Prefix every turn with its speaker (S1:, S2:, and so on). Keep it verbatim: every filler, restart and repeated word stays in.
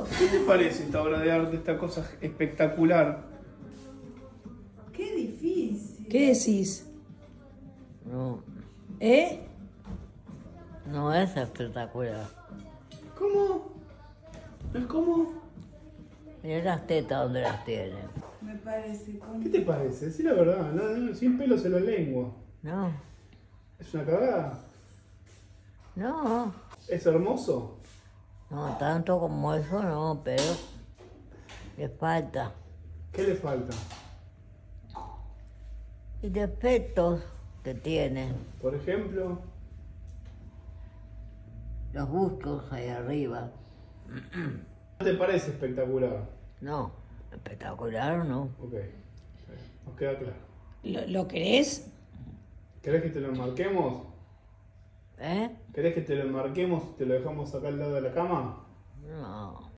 S1: ¿Qué te parece esta obra de arte, esta cosa espectacular?
S2: Qué difícil.
S3: ¿Qué decís?
S4: No,
S3: ¿Eh?
S4: no es espectacular.
S1: ¿Cómo? ¿Es cómo?
S4: Mira las tetas donde las tiene.
S2: Me parece como...
S1: ¿Qué te parece? Decí la verdad, no, no, sin pelos en la lengua.
S4: No,
S1: ¿Es una cagada?
S4: no,
S1: ¿Es hermoso?
S4: no tanto como eso no, pero le falta.
S1: ¿Qué le falta?
S4: Y defectos que tiene,
S1: Por ejemplo,
S4: los bustos ahí arriba.
S1: ¿no te parece espectacular?
S4: No, espectacular no.
S1: Ok, nos queda claro.
S3: ¿Lo, lo querés?
S1: ¿Querés que te lo enmarquemos?
S4: ¿Eh?
S1: ¿Querés que te lo enmarquemos y te lo dejamos acá al lado de la cama?
S4: No.